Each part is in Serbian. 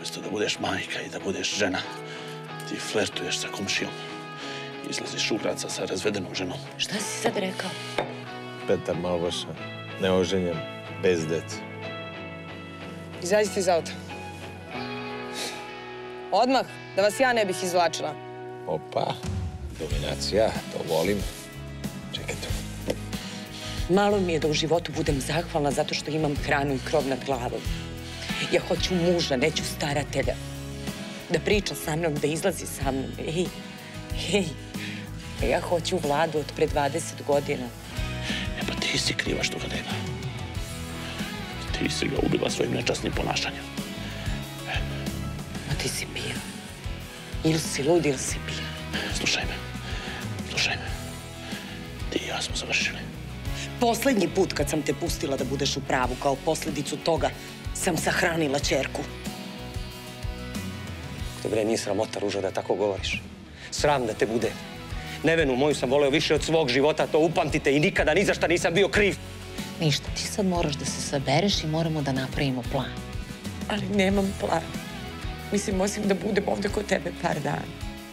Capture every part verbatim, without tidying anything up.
Umjesto da budeš majka i da budeš žena, ti flertuješ sa komšijom. Izlaziš u grad sa razvedenom ženom. Šta si sad rekao? Petar Malbaša, neoženjen, bez dece. Izađite iz auta. Odmah, da vas ja ne bih izvlačila. Opa, dominacija, to volim. Čekajte. Malo mi je da u životu budem zahvalna zato što imam hranu i krov nad glavom. Ja hoću muža, neću staratelja. Da priča sa mnom, da izlazi sa mnom. Ej, hej. Ja hoću Vladu od pre dvadeset godina. E pa ti si kriva što ga nema. Ti si ga ubila svojim nečasnim ponašanjem. Ma ti si pijan. Ili si lud, ili si pijan. Slušaj me. Slušaj me. Ti i ja smo završili. Poslednji put kad sam te pustila da budeš u pravu, kao posledicu toga, sam sahranila ćerku. Te bre, nije sramota, Ruža, da tako govoriš. Sram da te bude. Nevenu moju sam voleo više od svog života, to upamtite, i nikada ni za šta nisam bio kriv. Ništa, ti sad moraš da se sabereš i moramo da napravimo plan. Ali nemam plan. Mislim, osim da budem ovde kod tebe par dana.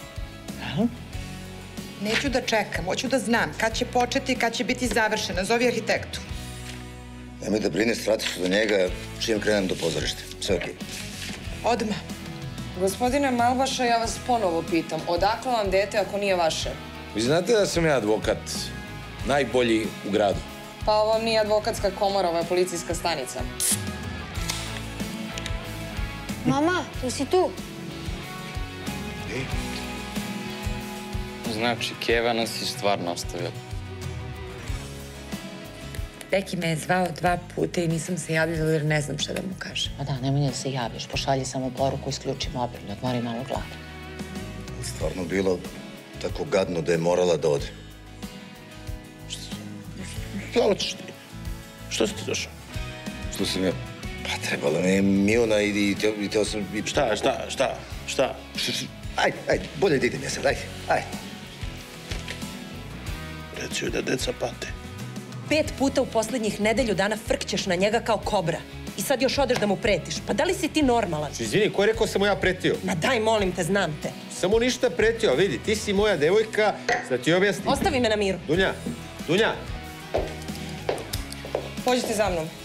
Neću da čekam, hoću da znam kad će početi i kad će biti završena. Zovi arhitektu. Nemoj da brineš, vratiš se do njega čim krenem do pozorišta. Sve okej. Odmah. Gospodine Malbaša, ja vas ponovo pitam, odakle vam dete ako nije vaše? Vi znate da sam ja advokat, najbolji u gradu. Pa ovo nije advokatska komora, ovo je policijska stanica. Mama, jesi tu? Znači, Keva nas je stvarno ostavila. Deki me je zvao dva puta i nisam se javljala jer ne znam šta da mu kažem. Pa da, nemoj da se javiš, pošalji samo poruku, isključi mobil, ne odmori malo glavu. Stvarno bilo tako gadno da je morala da ode. Šta hoćeš ti? Što si ti došao? Što sam ja? Pa trebala mi je Miona i teo sam... Šta, šta, šta, šta? Ajde, ajde, bolje da idem ja sad, ajde, ajde. Reci joj da deca pate. Pet puta u poslednjih nedelju dana frkćeš na njega kao kobra. I sad još odeš da mu pretiš. Pa da li si ti normalan? Izvini, ko je rekao sam mu ja pretio? Ma daj, molim te, znam te. Samo ništa pretio, vidi, ti si moja devojka, da ti objasnim. Ostavi me na miru. Dunja, Dunja. Pođite za mnom.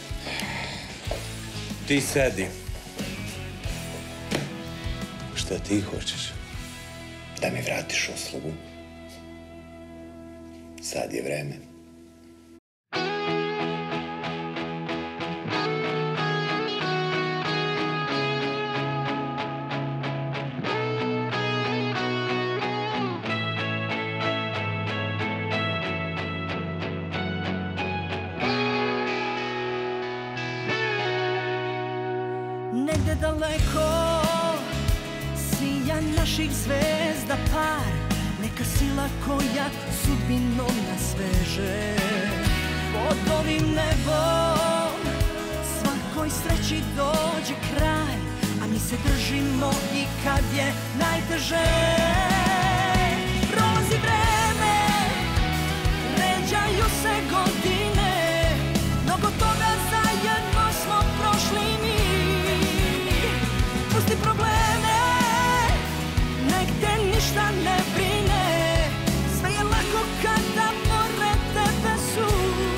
Ti sedi. Šta ti hoćeš? Da mi vratiš uslugu. Sad je vreme. Negde daleko sija naših zvezda par, neka sila koja sudbinom nas veže. Pod ovim nebom svakoj sreći dođe kraj, a mi se držimo i kad je najteže. Prolazi vreme, ređaju se godine, mnogo toga zajedno smo prošli mi. Pusti probleme, nek te ništa ne brine, sve je lako kada pored tebe su.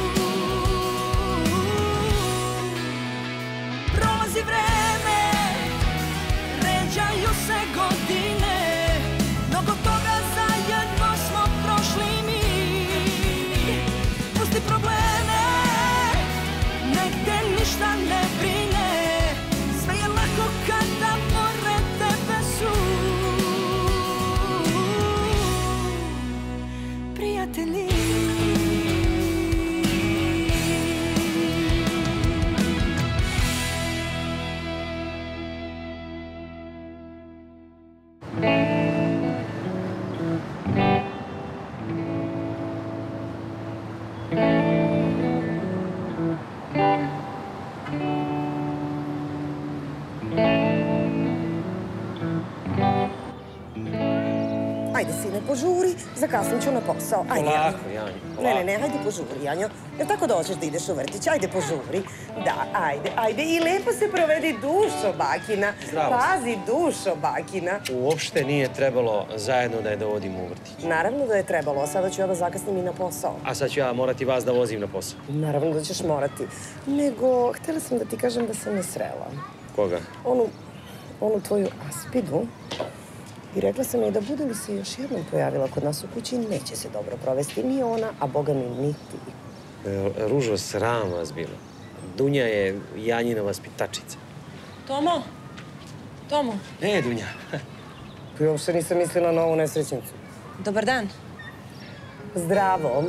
Prolazi vreme, ređaju se godine, Ajde, sine, požuri, zakasnit ću na posao. Ajde, Polako, Janjo. Janjo, Ne, polako. ne, ne, ajde požuri, Janjo. Jel tako doćeš da ideš u vrtić? Ajde, požuri. Da, ajde, ajde. I lepo se provedi dušo, bakina. Zdravo. Pazi, dušo, bakina. Uopšte nije trebalo zajedno da je dovodim u vrtić. Naravno da je trebalo, a sada ću ja da zakasnim i na posao. A sad ću ja morati vas da vozim na posao. Naravno da ćeš morati. Nego, htjela sam da ti kažem da sam ne srela. Koga? Onu, onu tvoju Aspidu. I rekla sam joj da bude li se još jednom pojavila kod nas u kući, neće se dobro provesti ni ona, a boga mi ni ti. E, Ružo, sram vas bilo. Dunja je Janjina vaspitačica. Tomo? Tomo? Ne, Dunja. I uopšte nisam mislila na ovu nesrećnicu. Dobar dan. Zdravo.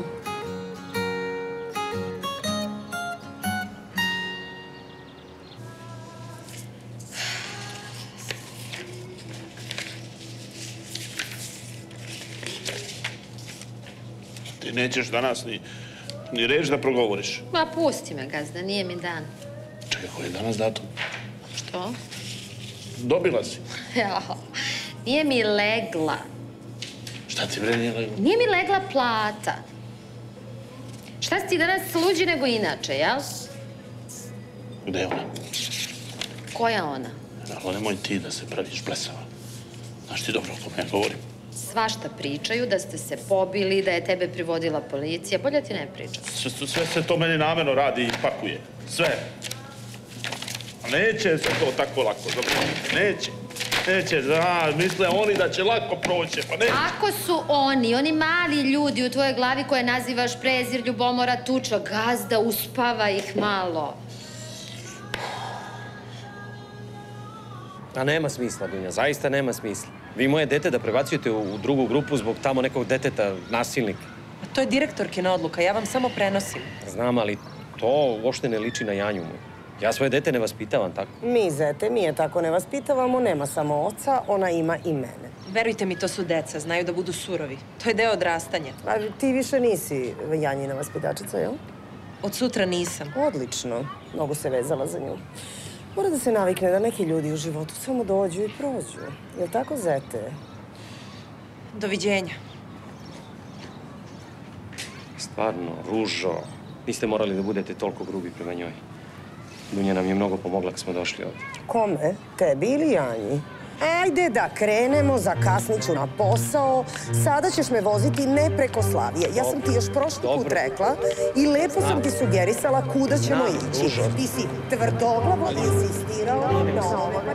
Ti nećeš danas ni, ni reč da progovoriš. Ma, pusti me, gazda, nije mi dan. Čekaj, koji je danas datum? Što? Dobila si. Jao, nije mi legla. Šta ti bre nije leglo? Nije mi legla plata. Šta si ti danas luđi nego inače, jel? Gde je ona? Koja ona? Ali nemoj ti da se praviš blesava. Znaš ti dobro o kome ja govorim. Svašta pričaju, da ste se pobili, da je tebe privodila policija. Bolje ti ne pričam. Sve, sve se to meni namjerno radi i pakuje. Sve. A neće se to tako lako završiti. Neće. Neće, da, misle oni da će lako proći, pa neće. Ako su oni, oni mali ljudi u tvojoj glavi koje nazivaš prezir, ljubomora, tuča, gazda, uspava ih malo. A nema smisla, Dunja, zaista nema smisla. Vi moje dete da prebacujete u drugu grupu zbog tamo nekog deteta, nasilnika. A to je direktorkina odluka, ja vam samo prenosim. Znam, ali to uopšte ne liči na Janju moju. Ja svoje dete ne vaspitavam tako. Mi, zete, mi je tako ne vaspitavamo, nema samo oca, ona ima i mene. Verujte mi, to su deca, znaju da budu surovi. To je deo odrastanja. A ti više nisi Janjina vaspitačica, jel? Od sutra nisam. Odlično. Mnogo se vezala za nju. Mora da se navikne da neki ljudi u životu samo dođu i prođu. Jel tako, zete? Doviđenja. Stvarno, Ružo, niste morali da budete toliko grubi prema njoj. Dunja nam je mnogo pomogla kad smo došli ovdje. Kome? Tebi ili Janji? Ajde da krenemo, zakasnit ću na posao. Sada ćeš me voziti ne preko Slavije. Ja sam ti još prošli put rekla i lepo sam ti sugerisala kuda ćemo ići. Ti si tvrdoglavo insistirala na ovome.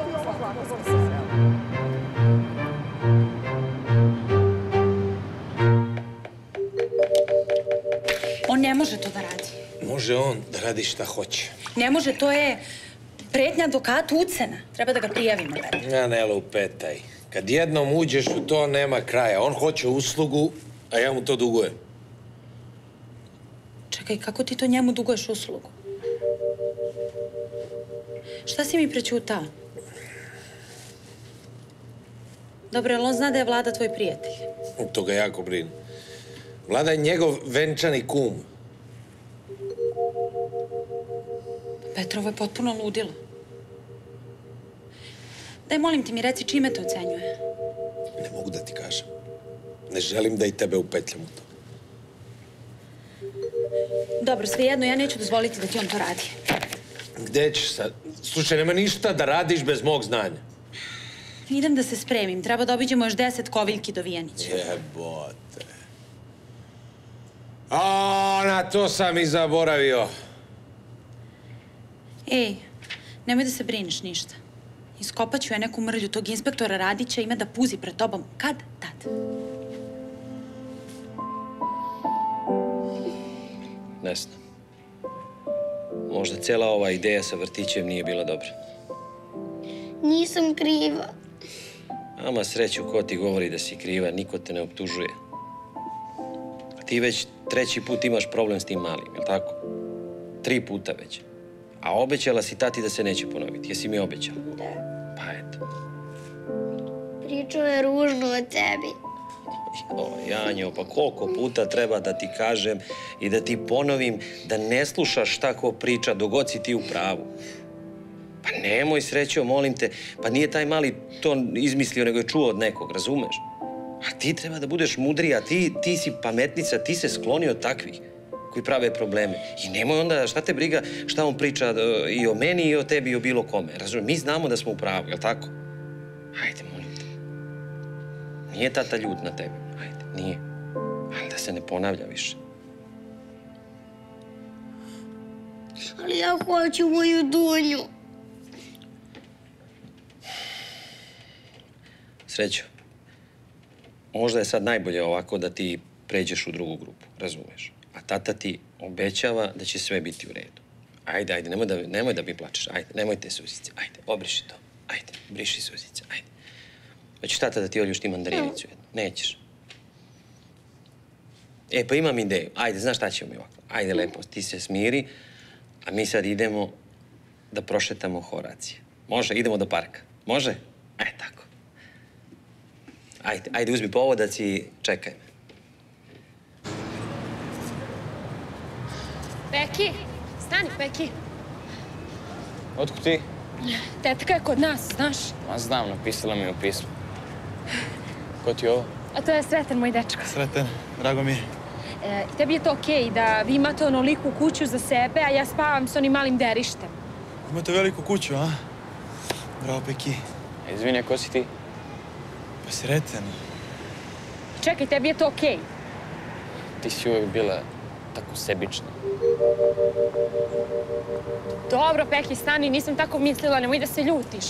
On ne može to da radi. Može on da radi šta hoće. Ne može, to je pretnja advokatu, ucena. Treba da ga prijavimo. Ja ne lupetaj. Kad jednom uđeš u to, nema kraja. On hoće uslugu, a ja mu to dugujem. Čekaj, kako ti to njemu duguješ uslugu? Šta si mi prećutao? Dobro, jel on zna da je Vlada tvoj prijatelj? To ga jako brine. Vlada je njegov venčani kum. Petrovo je potpuno ludilo. Daj, molim ti mi, reci čime te ocenjuje? Ne mogu da ti kažem. Ne želim da i tebe upetljam u to. Dobro, svejedno, ja neću dozvoliti da ti on to radi. Gde ćeš sad? Slušaj, nema ništa da radiš bez mog znanja. Idem da se spremim. Treba da obiđemo još deset koviljki do Vijanića. Jebote. A, na to sam i zaboravio. Ej, nemoj da se brineš ništa. Iskopat ću ja neku mrlju tog inspektora Radića, ima da puzi pred tobom. Kad? Tad. Ne znam. Možda cijela ova ideja sa vrtićem nije bila dobra. Nisam kriva. Ama sreću, ko ti govori da si kriva, niko te ne optužuje. A ti već treći put imaš problem s tim malim, je li tako? Tri puta već. A obećala si tati da se neće ponoviti. Jesi mi obećala? Da. Pa eto. Pričao je ružno o tebi. O, Janjo, pa koliko puta treba da ti kažem i da ti ponovim da ne slušaš šta ko priča dok god si ti u pravu. Pa nemoj, Srećo, molim te. Pa nije taj mali to izmislio, nego je čuo od nekog, razumeš? A ti treba da budeš mudrija, ti, ti si pametnica, ti se skloni od takvih koji prave probleme. I nemoj onda, šta te briga, šta on priča uh, i o meni i o tebi i o bilo kome. Razumiješ, mi znamo da smo u pravu, jel tako? Hajde, molim te. Nije tata ljut na tebe, hajde, nije. Ali da se ne ponavlja više. Ali ja hoću moju Dunju. Srećo, možda je sad najbolje ovako da ti pređeš u drugu grupu, razumeš? A tata ti obećava da će sve biti u redu. Ajde, ajde, nemoj da, nemoj da mi plačeš, ajde, nemoj te suzice, ajde, obriši to, ajde, briši suzice, ajde. Hoćeš tata da ti oljuš ti mandarinicu jednu? Nećeš. E, pa imam ideju, ajde, znaš šta ćemo mi ovako? Ajde, lepo, ti se smiri, a mi sad idemo da prošetamo Horacije. Može, idemo do parka, može? E, tako. Ajde, ajde, uzmi povodac i čekaj me. Peki, stani, Peki. Otkud ti? Tetka je kod nas, znaš? Ma znam, napisala mi u pismu. Ko ti je ovo? A to je Sreten, moj dečko. Sreten, drago mi je. E, I tebi je to okej da vi imate onoliku kuću za sebe, a ja spavam s onim malim derištem. Imate veliku kuću, a? Bravo, Peki. Izvini, ko si ti? Pa Sreten. Čekaj, tebi je to okej. Ti si uvek bila tako sebična. Dobro, Peki, stani, nisam tako mislila, nemoj da se ljutiš.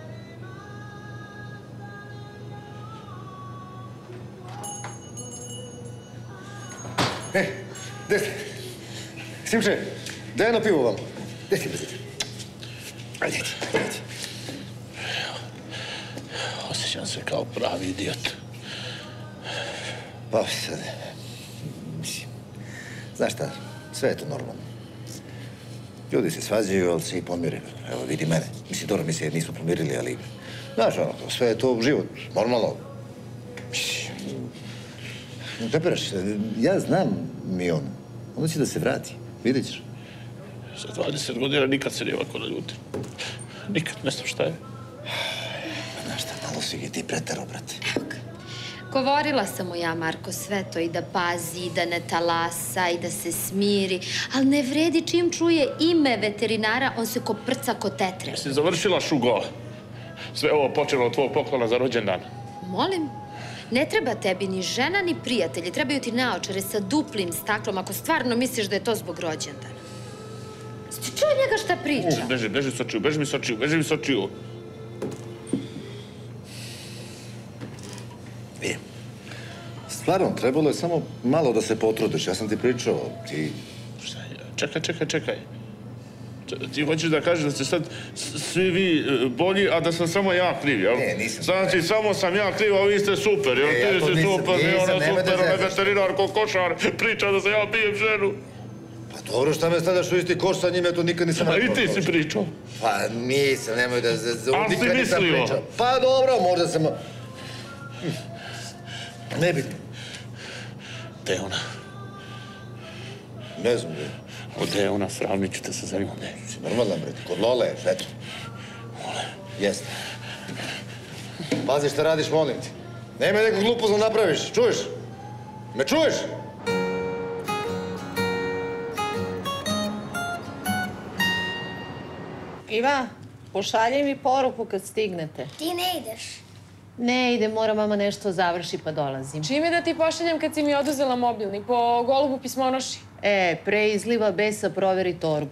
E, gde ste? Simče, daj jedno pivo vam. Gde ti, brate? Ajde, ajde. Osjećam se kao pravi idiot. Pa sad, mislim, znaš šta, sve je to normalno. Ljudi se svađaju, ali se i pomire. Evo, vidi mene. Mislim, dobro, mi se nismo pomirili, ali... Znaš, ono, sve je to život, normalno. Ne prepiraš, ja znam Mionu. Onda će da se vrati, vidjet ćeš. Za dvadeset godina nikad se nije ovako naljutim. Nikad, ne znam šta je. Znaš šta, malo si i ti preterao, brate. Govorila sam mu ja, Marko, sve to i da pazi, i da ne talasa, i da se smiri, ali ne vredi čim čuje ime veterinara, on se ko prca ko tetre. Jesi završila, Šugo? Sve ovo počelo od tvojeg poklona za rođendan. Molim? Ne treba tebi ni žena, ni prijatelji. Trebaju ti naočare sa duplim staklom, ako stvarno misliš da je to zbog rođendana. Sti čuo njega šta priča? Uh, beži, beži s očiju, beži mi s očiju, beži mi s očiju. E, stvarno, trebalo je samo malo da se potrudiš. Ja sam ti pričao, ti... Šta je? Čekaj, čekaj, čekaj. Ti hoćeš da kažeš da ste sad svi vi bolji, a da sam samo ja kriv, jel? Ne, nisam. Znači, samo sam ja kriv, a vi ste super, jel? Ti si super, mi ona super, onaj veterinar ko košar, priča da se ja bijem ženu. Pa dobro, šta me stavljaš u isti koš sa njim, ja to nikad nisam... A i ti si pričao. Pa nisam, nemoj da... Ali si mislio? Pa dobro, možda sam... Nebitno. Gde je ona? Ne znam, gde. Gde je ona, sravnit ću te sa zemljom. Si normalna, bre, kod Lole, eto. Lole? Jeste. Pazi šta radiš, molim ti. Nemoj neku glupost da napraviš, čuješ? Me čuješ? Iva, pošalji mi poruku kad stignete. Ti ne ideš. Ne ide, mora mama nešto završi pa dolazim. Čime da ti pošaljem kad si mi oduzela mobilni? Po golubu pismonoši? E, pre izliva besa proveri torbu.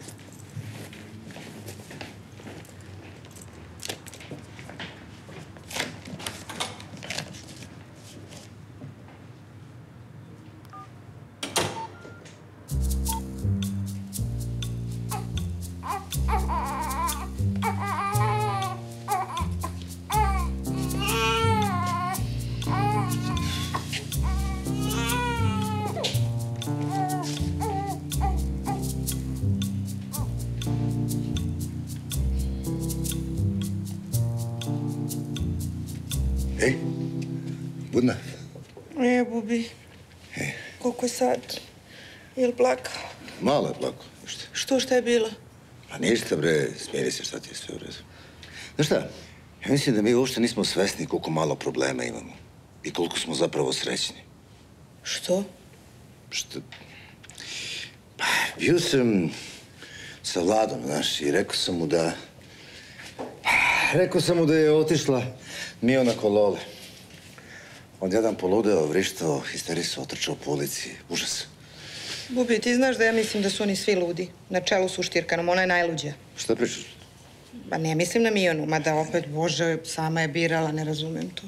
Ej, budna. E, Bubi. Koliko je sad? Je li plakao? Malo je plako. Šta? Što, šta je bilo? Pa ništa, bre, smiri se, šta ti je sve u redu. Znaš šta, ja mislim da mi uopšte nismo svesni koliko malo problema imamo. i koliko smo zapravo srećni. Što? Što? Pa, bio sam sa Vladom, znaš, i rekao sam mu da... Rekao sam mu da je otišla Miona Kolole. On jedan poludeo, vrištao, histerisao, otrčao po ulici. Užas. Bubi, ti znaš da ja mislim da su oni svi ludi. Na čelu su Štirkanom, ona je najluđa. Šta pričaš? Ba ne mislim na Mionu, mada opet, Bože, sama je birala, ne razumem to.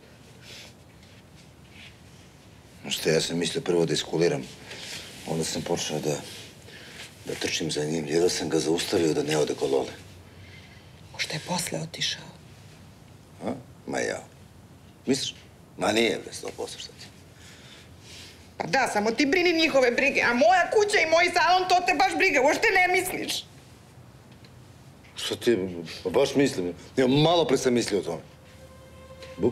Šta, ja sam mislio prvo da iskuliram. Onda sam počeo da, da trčim za njim. Jedva sam ga zaustavio da ne ode Kolole. Možda je posle otišao. A? Ma ja. Misliš? Ma nije, bre, sto posto šta ti. Pa da, samo ti brini njihove brige, a moja kuća i moj salon, to te baš briga, uopšte ne misliš. Šta ti, pa baš mislim. Ja malo pre sam mislio o tome. Bu?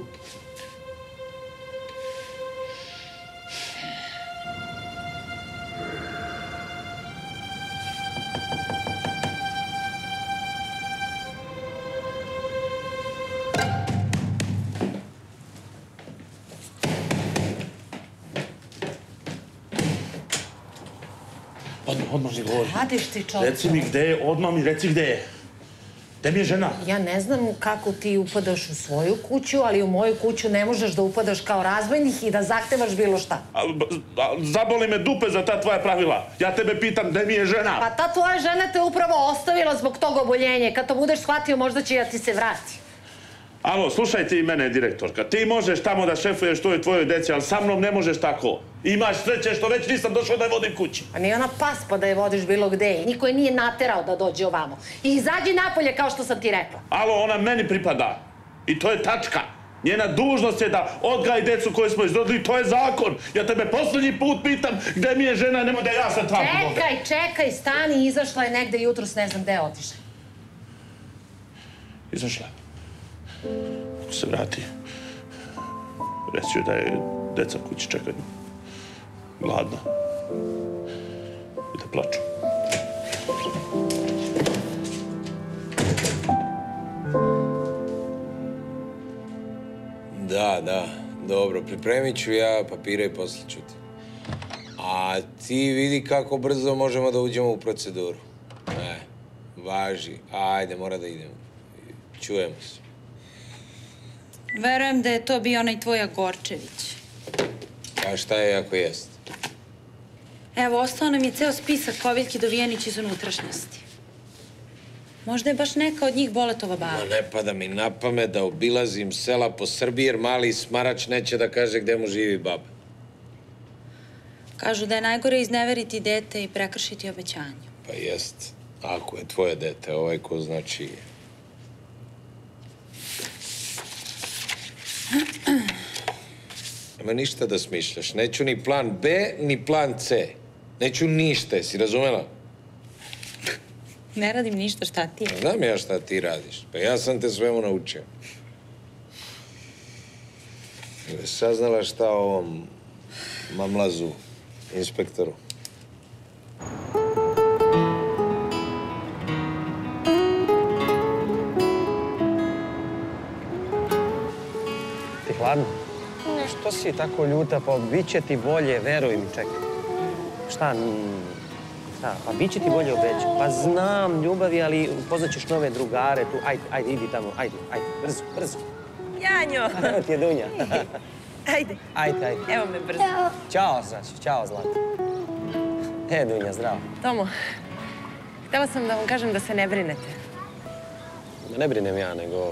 Odmah, odmah mi govori. Radiš ti, čovječe? Reci mi gde je, odmah mi reci gde je. Gde mi je žena? Ja ne znam kako ti upadaš u svoju kuću, ali u moju kuću ne možeš da upadaš kao razbojnik i da zahtevaš bilo šta. A, a, zaboli me dupe za ta tvoja pravila. Ja tebe pitam gde mi je žena. Pa ta tvoja žena te upravo ostavila zbog tog oboljenja. Kad to budeš shvatio, možda će ja ti se vrati. Alo, slušaj ti mene, direktorka. Ti možeš tamo da šefuješ toj tvojoj deci, ali sa mnom ne možeš tako. Imaš sreće što već nisam došao da je vodim kući. A nije ona pas pa da je vodiš bilo gde i niko je nije naterao da dođe ovamo. I izađi napolje kao što sam ti rekla. Alo, ona meni pripada. I to je tačka. Njena dužnost je da odgaji decu koju smo izrodili, to je zakon. Ja tebe poslednji put pitam gde mi je žena, nemoj da ja sam tamo ovde. Čekaj, čekaj, stani, izašla je negde jutros, ne znam gde je otišla. Izašla. Ako se vrati, reći joj da je deca kući čekaju. Gladna. I da plaču. Da, da, dobro, pripremit ću ja papire i posle ću ti. A ti vidi kako brzo možemo da uđemo u proceduru. Ne, važi, ajde, mora da idemo. Čujemo se. Verujem da je to bio onaj tvoj Agorčević. A šta je ako jest? Evo, ostao nam je ceo spisak poviljki Dovijenić iz unutrašnjosti. Možda je baš neka od njih Boletova baba. Ma ne pada mi na pamet da obilazim sela po Srbiji, jer mali smarač neće da kaže gde mu živi baba. Kažu da je najgore izneveriti dete i prekršiti obećanje. Pa jest, ako je tvoje dete, ovaj ko znači... Nema ništa da smišljaš. Neću ni plan B, ni plan C. Neću ništa, jesi razumela? Ne radim ništa, šta ti? Znam ja šta ti radiš. Pa ja sam te svemu naučio. Jel saznala šta o ovom mamlazu, inspektoru? Ti hladno? Što si tako ljuta? Pa bit će ti bolje, veruj mi, čekaj. Šta? Šta? Pa bit će ti bolje, obećam. Pa znam, ljubavi, ali upoznaćeš nove drugare tu. Ajde, ajde, idi tamo, ajde, ajde, brzo, brzo. Janjo! Evo ti je Dunja. Ajde. Ajde, ajde. Evo me brzo. Ćao, Saši, ćao, Zlata. E, Dunja, zdravo. Tomo, htela sam da vam kažem da se ne brinete. Ma ne brinem ja, nego...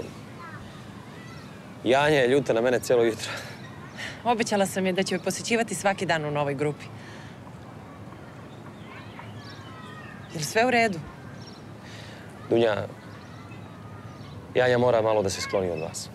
Janja je ljuta na mene cijelo jutro. Obećala sam je da će me posjećivati svaki dan u novoj grupi. Je li sve u redu? Dunja, Janja mora malo da se skloni od vas.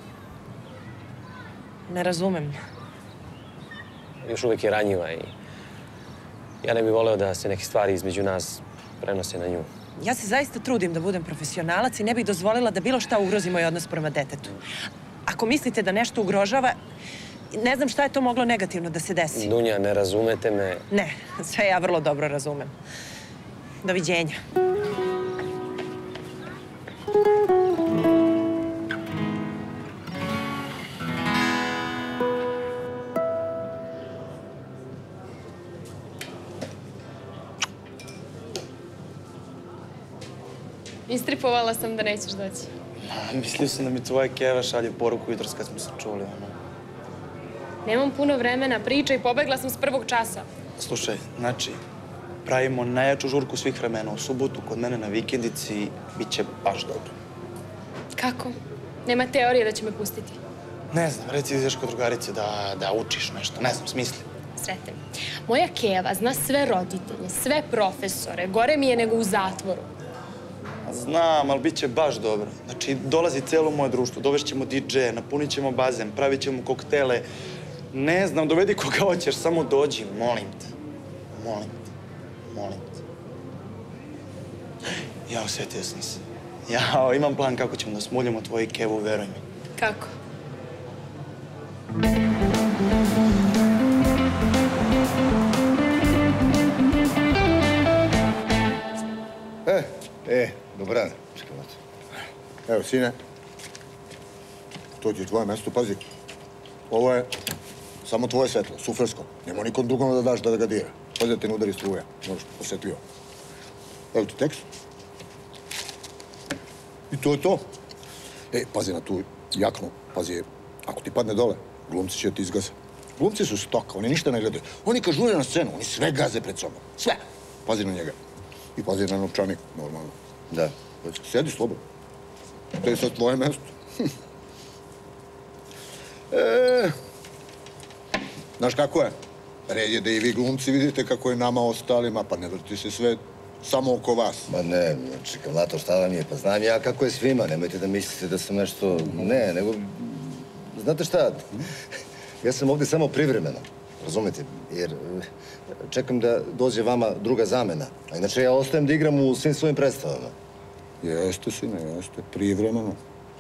Ne razumem. Još uvijek je ranjiva i ja ne bih voleo da se neke stvari između nas prenose na nju. Ja se zaista trudim da budem profesionalac i ne bih dozvolila da bilo šta ugrozi moj odnos prema detetu. Ako mislite da nešto ugrožava, ne znam šta je to moglo negativno da se desi. Dunja, ne razumete me? Ne, sve ja vrlo dobro razumem. Doviđenja. Istripovala sam da nećeš doći. Mislio sam da mi tvoja Keva šalje poruku jutros kad smo se čuli, ono. Nemam puno vremena, priča i pobegla sam s prvog časa. Slušaj, znači, pravimo najjaču žurku svih vremena u subotu kod mene na vikendici, bit će baš dobro. Kako? Nema teorije da će me pustiti. Ne znam, reci ideš kod drugarice da, da učiš nešto, ne znam, smisli. Srete. Moja Keva zna sve roditelje, sve profesore, gore mi je nego u zatvoru. Znam, ali bit će baš dobro. Znači, dolazi cijelo moje društvo, dovešćemo di džeja, napunit ćemo bazen, pravit ćemo koktele. Ne znam, dovedi koga hoćeš, samo dođi, molim te. Molim te, molim te. Ja, osjetio sam se. Ja, imam plan kako ćemo da smuljamo tvoju Kevu, veruj mi. Kako? E, e, dobrane. Evo, sine. To ti je tvoje mesto, pazi. Ovo je samo tvoje svetlo, suflersko. Nemo nikom drugom da daš da ga dira. Pazi da te ne udari struja. Možeš osjetljivo. Evo ti tekst. I to je to. E, pazi na tu jaknu. Pazi, ako ti padne dole, glumci će ti izgaze. Glumci su stoka, oni ništa ne gledaju. Oni kad žure na scenu, oni sve gaze pred sobom. Sve. Pazi na njega. I pazi na novčanik, normalno. Da. Sjedi slobodno. To je sad tvoje mesto. E, znaš kako je? Red je da i vi glumci vidite kako je nama ostalima, pa ne vrti se sve samo oko vas. Ma ne, čekam, Lato, šta vam je? Pa znam ja kako je svima, nemojte da mislite da sam nešto... Ne, nego... Znate šta? Ja sam ovdje samo privremeno, razumete? Jer čekam da dođe vama druga zamena. A inače ja ostajem da igram u svim svojim predstavama. Jeste, sine, jeste. Privremeno.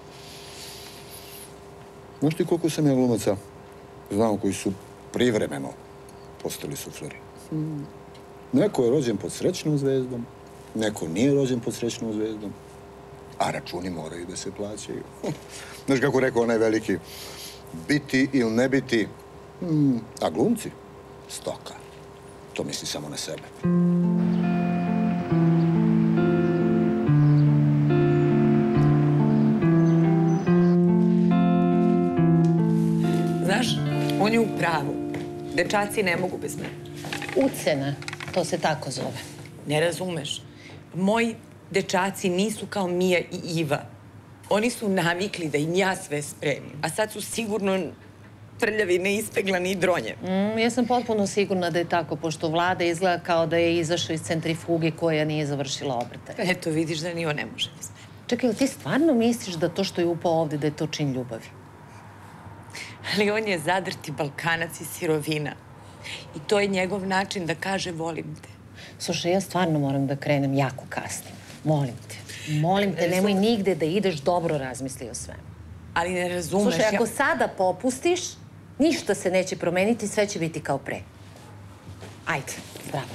Znaš ti koliko sam ja glumaca znao koji su privremeno postali sufleri? Neko je rođen pod srećnom zvezdom, neko nije rođen pod srećnom zvezdom, a računi moraju da se plaćaju. Znaš kako rekao onaj veliki, biti ili ne biti, a glumci, stoka. To misli samo na sebe. Znaš, on je u pravu. Dečaci ne mogu bez mene. Ucena, to se tako zove. Ne razumeš. Moji dečaci nisu kao Mija i Iva. Oni su navikli da im ja sve spremim. A sad su sigurno trljavi, neispeglani i dronje. Mm, ja sam potpuno sigurna da je tako, pošto Vlada izgleda kao da je izašao iz centrifuge koja nije završila obrte. Eto, vidiš da ni on ne može bez mene. Čekaj, ti stvarno misliš da to što je upao ovdje, da je to čin ljubavi? Ali on je zadrti Balkanac i sirovina. I to je njegov način da kaže volim te. Slušaj, ja stvarno moram da krenem jako kasnim. Molim te. Molim te, nemoj nigde da ideš, dobro razmisli o svemu. Ali ne razumeš... Slušaj, ako sada popustiš, ništa se neće promeniti, sve će biti kao pre. Ajde, zdravo.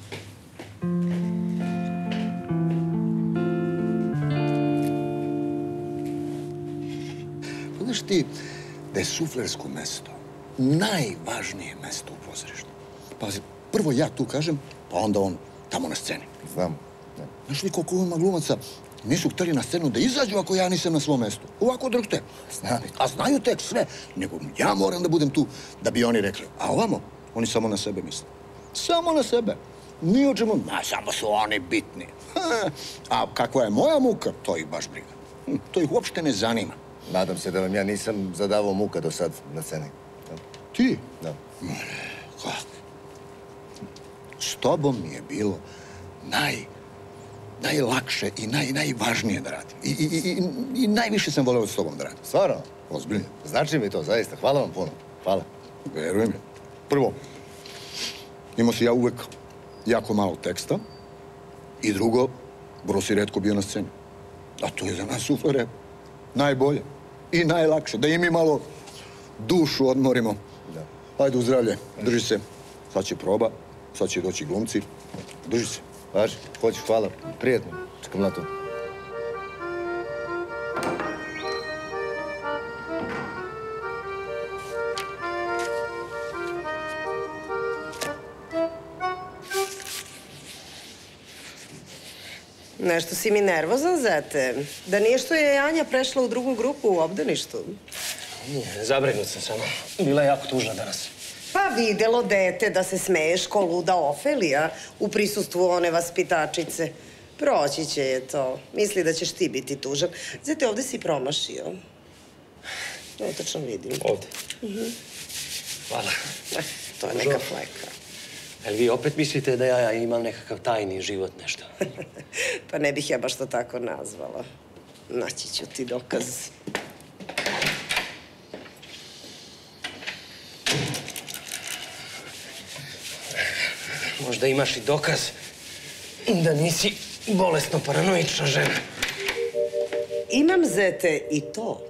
Znaš ti da je suflersko mesto najvažnije mesto u pozorištu? Pazi, prvo ja tu kažem, pa onda on tamo na sceni. Znam. Znaš li koliko ima glumaca nisu htjeli na scenu da izađu ako ja nisam na svom mestu? Ovako drhte. Znali. A znaju tek sve. Nego ja moram da budem tu da bi oni rekli. A ovamo, oni samo na sebe misle. Samo na sebe. Ni o čemu, ma, samo su oni bitni. A kakva je moja muka, to ih baš briga. To ih uopšte ne zanima. Nadam se da vam ja nisam zadavao muka do sad na sceni. Ti? Da. Kako? S tobom mi je bilo naj... najlakše i naj, najvažnije da radim. I, i, i, i najviše sam voleo s tobom da radim. Stvarno? Ozbiljno. Znači mi to, zaista. Hvala vam puno. Hvala. Veruj mi. Prvo, imao si ja uvek jako malo teksta i drugo, vrlo si retko bio na sceni. A to je za nas suflere najbolje i najlakše. Da i mi malo dušu odmorimo. Da. Ajde u zdravlje, drži se. Sad će proba, sad će doći glumci. Drži se. Važi, hoću, hvala. Prijetno. Čekam na to. Nešto si mi nervozan, zete. Da nije što je Anja prešla u drugu grupu u obdaništu. Nije, zabrinut sam samo. Bila je jako tužna danas. Pa videlo dete da se smeješ ko luda Ofelija u prisustvu one vaspitačice. Proći će je to. Misli da ćeš ti biti tužan. Zete, ovde si promašio. Evo, tačno vidim. Ovde? Mhm. Hvala. To je neka fleka. Jel vi opet mislite da ja imam nekakav tajni život, nešto? Pa ne bih ja baš to tako nazvala. Naći ću ti dokaz. Možda imaš i dokaz da nisi bolesno paranoična žena. Imam, zete, i to.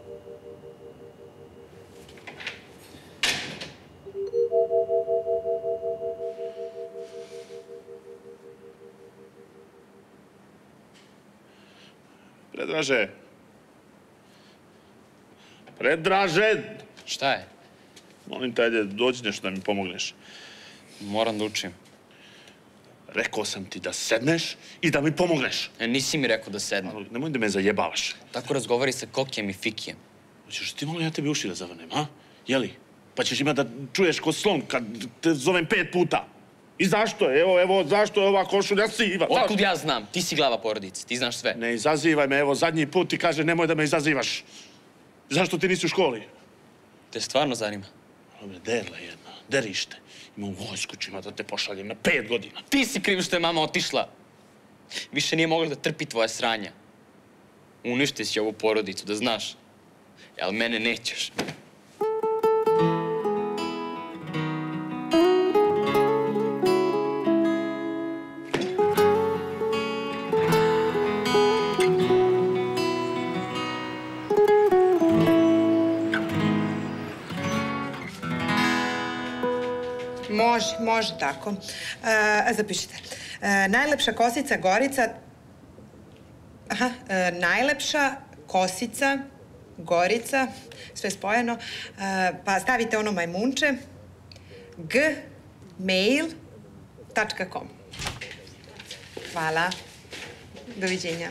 Predraže. Predraže! Šta je? Molim te, ajde, dođi nešto da mi pomogneš. Moram da učim. Rekao sam ti da sedneš i da mi pomogneš. E, nisi mi rekao da sednem. Nemoj da me zajebavaš. Tako razgovori sa Kokijem i Fikijem. Hoćeš ti malo ja tebi uši da zavrnem, a? Jeli? Pa ćeš ima da čuješ ko slon kad te zovem pet puta. I zašto je? Evo, evo, zašto je ova košulja siva? Otkud ja znam? Ti si glava porodice, ti znaš sve. Ne izazivaj me, evo, zadnji put ti kaže nemoj da me izazivaš. Zašto ti nisi u školi? Te stvarno zanima? Dobre, derla jedna, derište. Imam vojsku ću ima da te pošaljem na pet godina. Ti si kriv što je mama otišla. Više nije mogla da trpi tvoja sranja. Uništi si ovu porodicu, da znaš. Ali mene nećeš. Može, može tako. E, zapišite. E, najlepša kosica Gorica... Aha, e, najlepša kosica Gorica, sve spojeno. E, pa stavite ono majmunče. gmail tačka com. Hvala. Doviđenja.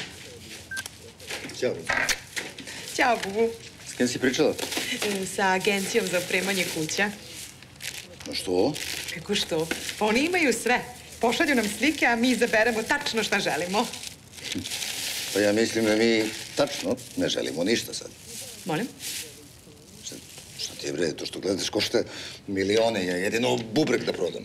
Ćao. Ćao, Bubu. S kim si pričala? E, Sa agencijom za opremanje kuća. No što? Kako što? Pa oni imaju sve. Pošalju nam slike, a mi izaberemo tačno šta želimo. Pa ja mislim da mi tačno ne želimo ništa sad. Molim? Šta, šta ti je bre, to što gledaš košta milione, ja jedino bubreg da prodam.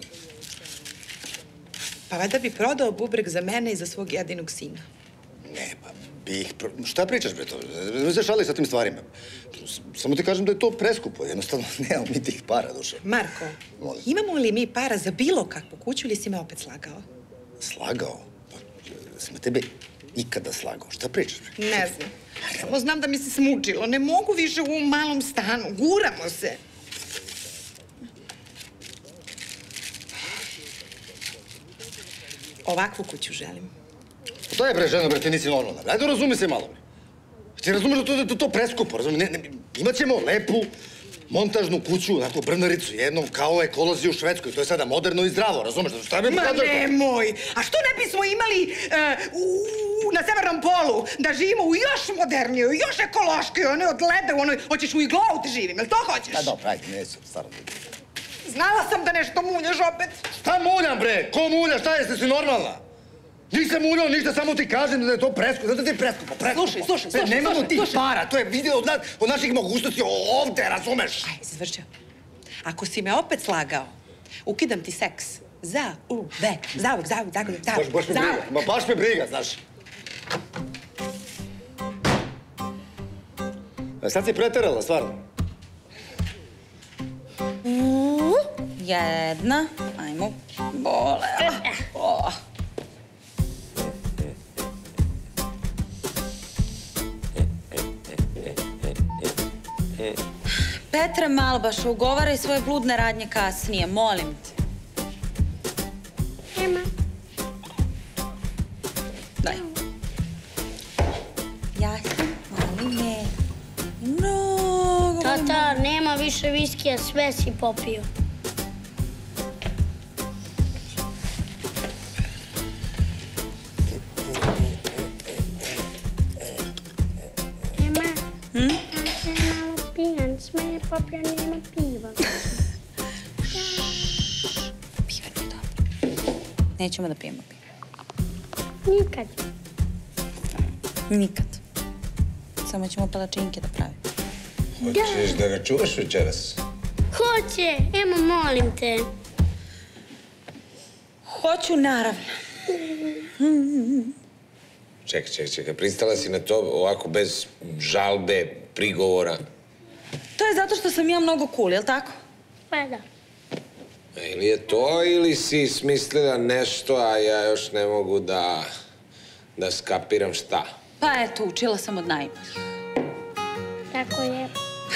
Pa valjda bi prodao bubreg za mene i za svog jedinog sina. Ne, pa bih... Pro... Šta pričaš bre to? Ne se šali sa tim stvarima. Samo ti kažem da je to preskupo. Jednostavno, nemamo mi tih para, duše. Marko, Molim. imamo li mi para za bilo kakvu kuću ili si me opet slagao? Slagao? Pa, sam me tebe ikada slagao. Šta pričaš bre? Ne znam. Samo znam da mi se smučilo. Ne mogu više u ovom malom stanu. Guramo se. Ovakvu kuću želim. Šta je bre, ženo, bre, ti nisi normalna. Ajde, razumi se malo, bre. Ti razumeš da to, da to preskupo, razumiješ? Ne, ne, imaćemo lepu montažnu kuću, onako brnaricu, jednom kao ekolozi u Švedskoj. To je sada moderno i zdravo, razumeš? Šta bi... Ma nemoj! A što ne bismo imali uh, u, na Severnom polu da živimo u još modernijoj, još ekološkoj, one od leda, u onoj, hoćeš u iglu da živim, jel to hoćeš? Da, dobro, ajde, neću, stvarno. Znala sam da nešto muljaš opet. Šta muljam, bre? Ko mulja? Šta jeste si normalna? Nisam muljao ništa, samo ti kažem da je to preskupo. Da je preskupo, preskupo. Slušaj, slušaj, slušaj. Nemamo tih slušaj. para, to je video od, nas, od naših mogućnosti ovde, razumeš? Aj, zvrđa. Ako si me opet slagao, ukidam ti seks. Za, u, ve, zauvek, zauvek, zauvek, zauvek. Baš, baš me briga, ma baš me briga, znaš. A sad si preterala, stvarno. Uuu, jedna, ajmo, bole. Oh. Petre Malbaša, ugovaraj svoje bludne radnje kasnije, molim te. Nema. Daj. Ja sam, molim me. Mnogo. Tata, nema više viskija, sve si popio. Paplja nema piva. Piva nije dobro. Nećemo da pijemo pivo. Nikad. Nikad. Samo ćemo palačinke da pravimo. Hoćeš da ga čuvaš večeras? Hoće. Emo, molim te. Hoću, naravno. Čekaj, čekaj, čekaj. Pristala si na to ovako bez žalbe, prigovora. To je zato što sam ja mnogo cool, jel' tako? Pa da. Ili je to, ili si smislila nešto, a ja još ne mogu da... da skapiram šta. Pa eto, učila sam od najboljih. Tako je.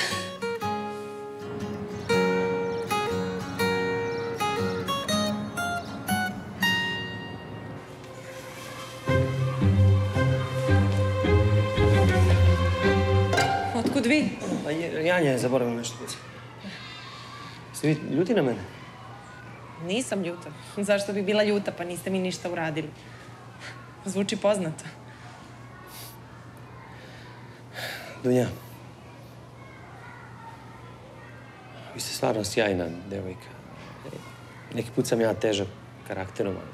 Otkud vi? Pa Janja je zaboravila nešto. Ste vi ljuti na mene? Nisam ljuta. Zašto bi bila ljuta, pa niste mi ništa uradili? Zvuči poznato. Dunja, vi ste stvarno sjajna devojka. Neki put sam ja težak karakterom, ali...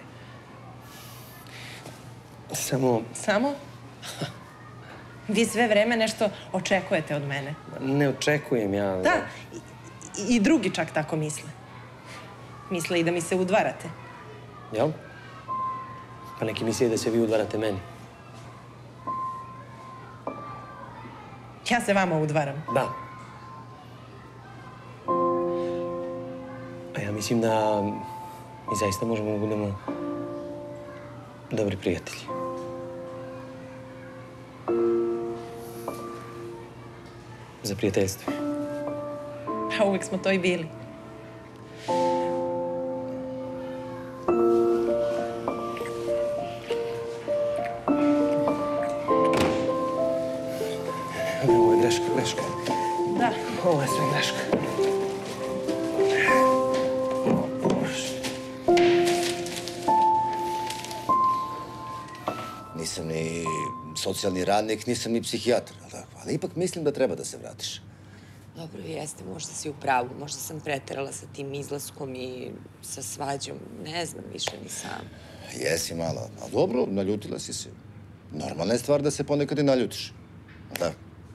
Samo... Samo? Vi sve vreme nešto očekujete od mene. Ne očekujem ja... Da, i, i drugi čak tako misle. Misle i da mi se udvarate. Jel? Pa neki misle da se vi udvarate meni. Ja se vama udvaram. Da. A ja mislim da mi zaista možemo da budemo dobri prijatelji. Za prijateljstvo. A uvek smo to i bili. Ovo je greška, greška. Da. Ovo je sve greška. Nisam ni socijalni radnik, nisam ni psihijatar, ali ipak mislim da treba da se vratiš. Dobro, jeste, možda si u pravu. Možda sam preterala sa tim izlaskom i sa svađom. Ne znam više ni sam. Jesi malo, ali dobro, naljutila si se. Normalna je stvar da se ponekad i naljutiš. Da.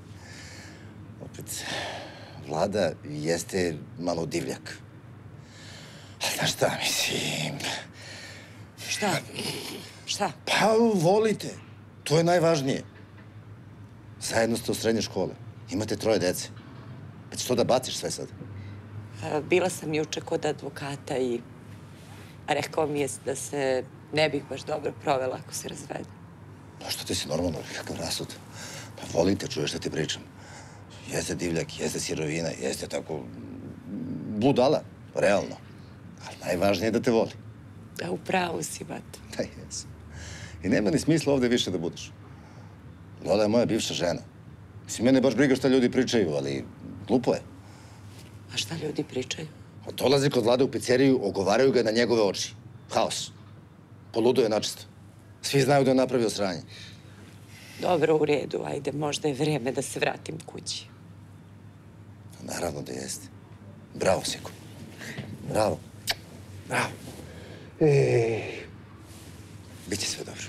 Opet, Vlada jeste malo divljak. A znaš šta, mislim... Šta? Šta? Pa, volite. To je najvažnije. Zajedno ste u srednje škole. Imate troje dece. Pa ćeš to da baciš sve sad? Bila sam juče kod advokata i rekao mi je da se ne bih baš dobro provela ako se razvede. Pa što ti si normalno, kakav rasud? Pa volite, čuješ šta ti pričam. Jeste divljak, jeste sirovina, jeste tako... budala, realno. Ali najvažnije je da te voli. Da, upravo si, bato. Da, jesam. I nema ni smisla ovde više da budeš. Lola je moja bivša žena. Mislim, mene baš briga šta ljudi pričaju, ali glupo je. A šta ljudi pričaju? Dolazi kod Vlade u pizzeriju, ogovaraju ga na njegove oči. Haos. Poluduje načisto. Svi znaju da je napravio sranje. Dobro, u redu, ajde, možda je vreme da se vratim kući. Naravno da jeste. Bravo, Siko. Bravo. Bravo. Biće sve dobro.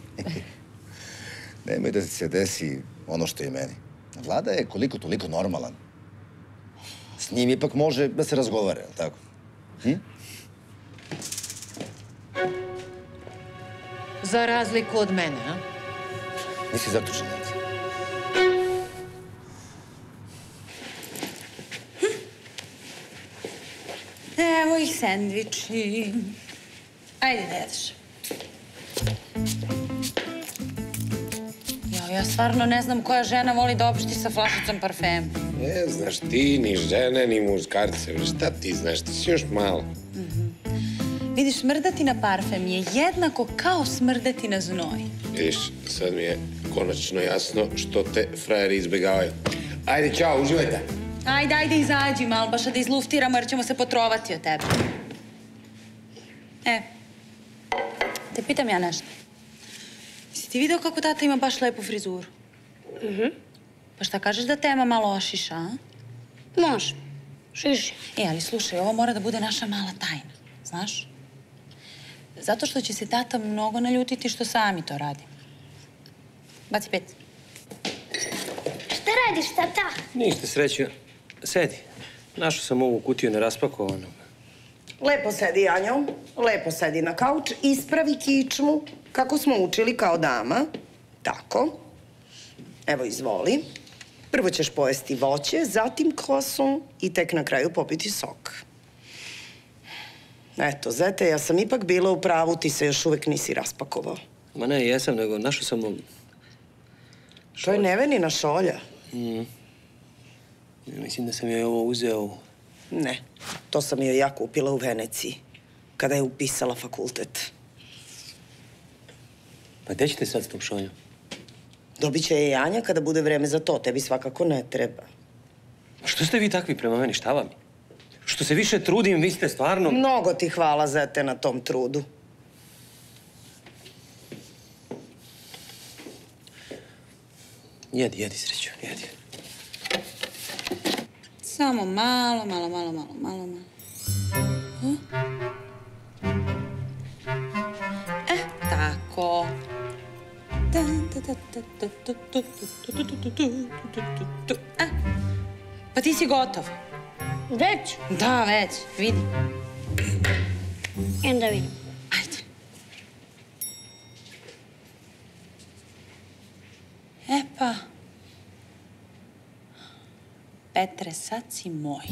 Nemoj da se desi ono što je i meni. Vlada je koliko toliko normalan. S njim ipak može da se razgovara, jel' tako? Hm? Za razliku od mene, a? Nisi zaključen, Nanci. Evo ih sendviči. Ajde da jedeš. Jo, ja stvarno ne znam koja žena voli da opušti sa flašicom parfema. Ne znaš ti, ni žene, ni muškarce. Šta ti znaš? Ti si još malo. Vidiš, smrdati na parfem je jednako kao smrdati na znoj. Vidiš, sad mi je konačno jasno što te frajeri izbjegavaju. Ajde, čao, uživajte. Ajde, ajde, izađi, Malbaša, da izluftiramo jer ćemo se potrovati od tebe. E, te pitam ja nešto. Jesi ti video kako tata ima baš lepu frizuru? Mhm. Pa šta kažeš da tema malo ošiša, a? Može. Šiši. E, ali slušaj, ovo mora da bude naša mala tajna. Znaš? Zato što će se tata mnogo naljutiti što sami to radimo. Baci pet. Šta radiš, tata? Ništa, Sreću. Sedi. Našao sam ovu kutiju neraspakovanu. Lepo sedi, Anjo. Lepo sedi na kauč. Ispravi kičmu, kako smo učili kao dama. Tako. Evo, izvoli. Prvo ćeš pojesti voće, zatim croissant i tek na kraju popiti sok. Eto, zete, ja sam ipak bila u pravu, ti se još uvek nisi raspakovao. Ma ne, jesam, nego našao sam ovu... To je Nevenina šolja. Mm. Ja mislim da sam joj ovo uzeo... Ne, to sam joj ja kupila u Veneciji, kada je upisala fakultet. Pa gde ćete sad s tom šoljom? Dobit će je Janja kada bude vreme za to, tebi svakako ne treba. Što ste vi takvi prema meni, šta vam je? Što se više trudim, vi ste stvarno... Mnogo ti hvala, zete, na tom trudu. Jedi, jedi, Sreću, jedi. Samo malo, malo, malo, malo, malo, malo. E, tako. E, pa ti si gotov. Već? Da, već, vidi. Idem da vidim. Ajde. E pa... Petre, sad si moj.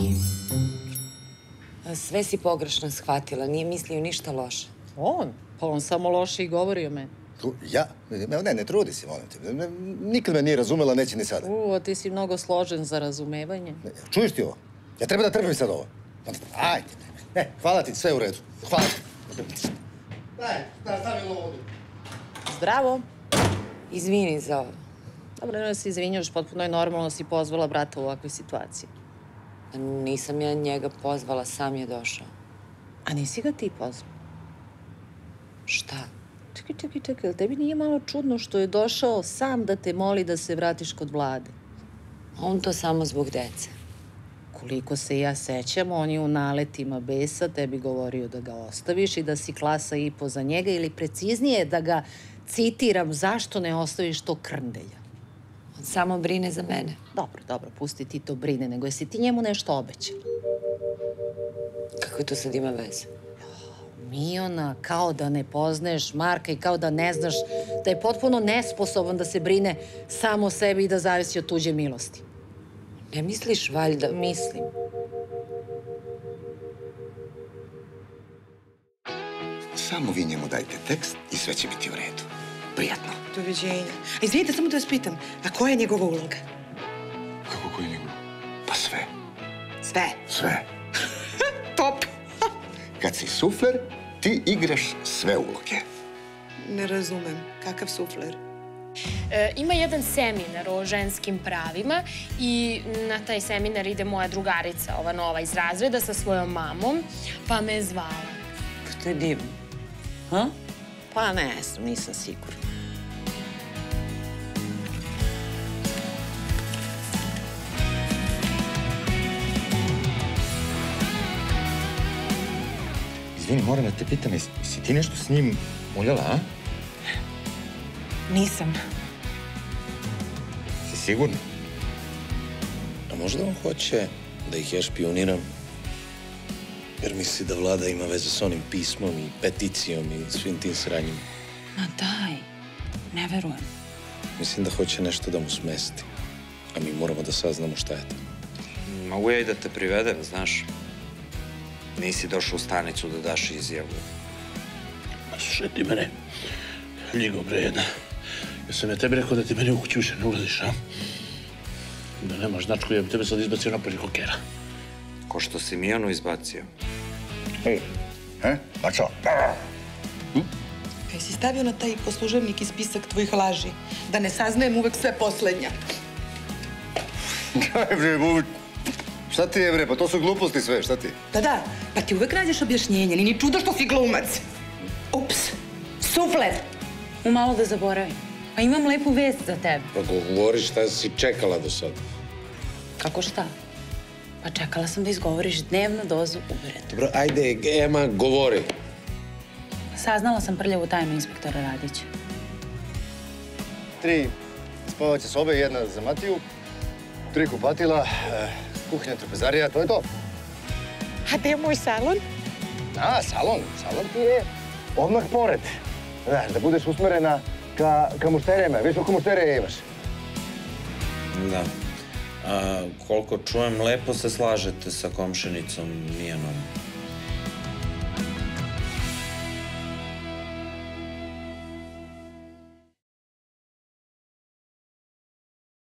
Sve si pogrešno shvatila, nije mislio ništa loše. On? Pa on samo loše i govori o meni. Ja? Ne, ne trudi se, molim te. Nikad me nije razumela, neće ni sada. U, ti si mnogo složen za razumevanje. Čuješ ti ovo? Ja treba da trpim sad ovo. Ajde. Ne, hvala ti, sve u redu. Hvala ti. Daj, daj, stavi ovo ovdje. Zdravo. Izvini za ovo. Dobro, ne se izvinjaš, potpuno je normalno si pozvala brata u ovakvoj situaciji. Nisam ja njega pozvala, sam je došao. A nisi ga ti pozvala? Šta? Čekaj, čekaj, čekaj, tebi nije malo čudno što je došao sam da te moli da se vratiš kod Vlade? On to samo zbog dece. Koliko se ja sećam, on je u naletima besa tebi govorio da ga ostaviš i da si klasa i po za njega, ili preciznije da ga citiram, zašto ne ostaviš to krndelja? On samo brine za mene. Dobro, dobro, pusti ti to brine, nego jesi ti njemu nešto obećala? Kako to sad ima veze? Miona, kao da ne poznaješ Marka i kao da ne znaš da je potpuno nesposoban da se brine samo o sebi i da zavisi od tuđe milosti. Ne misliš, valjda? Mislim. Samo vi njemu dajte tekst i sve će biti u redu. Prijatno. Doviđenja. A izvinite, samo da vas pitam, a koja je njegova uloga? Kako koja je njegova? Pa sve. Sve? Sve. Top! Kad si sufler, ti igraš sve uloge. Ne razumem. Kakav sufler? E, ima jedan seminar o ženskim pravima i na taj seminar ide moja drugarica, ova nova iz razreda, sa svojom mamom, pa me je zvala. To je divno. Ha? Pa ne znam, nisam sigurna. Izvini, moram da te pitam, jesi ti nešto s njim muljala, a? Nisam. Si sigurna? A možda on hoće da ih ja špioniram? Jer misli da Vlada ima veze s onim pismom i peticijom i svim tim sranjima. Ma daj, ne verujem. Mislim da hoće nešto da mu smesti. A mi moramo da saznamo šta je to. Mogu ja i da te privedem, znaš. Nisi došao u stanicu da daš izjavu. Ma slušaj ti mene, ljigo bre jedna. Ja sam ja tebi rekao da ti meni u kuću više ne ulaziš, a? Da nemaš značku, ja bi tebe sad izbacio napolje kokera. Ko što si Mijanu izbacio. Ej, he? Bačo. Kaj si stavio na taj poslužavnik i spisak tvojih laži? Da ne saznajem uvek sve poslednja. Daj bre, bubi. Šta ti je bre, pa to su gluposti sve, šta ti? Da, da, pa ti uvek nađeš objašnjenje, ni ni čudo što si glumac. Ups, sufler. Umalo da zaboravim. Pa imam lepu vest za tebe. Pa govori šta si čekala do sada. Kako šta? Pa čekala sam da izgovoriš dnevnu dozu uvreda. Dobro, ajde, Ema, govori. Saznala sam prljavu tajnu inspektora Radića. Tri spavaće sobe, jedna za Matiju, tri kupatila, kuhinja, trpezarija, to je to. A gde je moj salon? A, salon. Salon ti je odmah pored. Znaš, da budeš usmerena ka, ka mušterijama. Viš koliko mušterija imaš? Da. A, koliko čujem, lepo se slažete sa komšenicom Mijanom.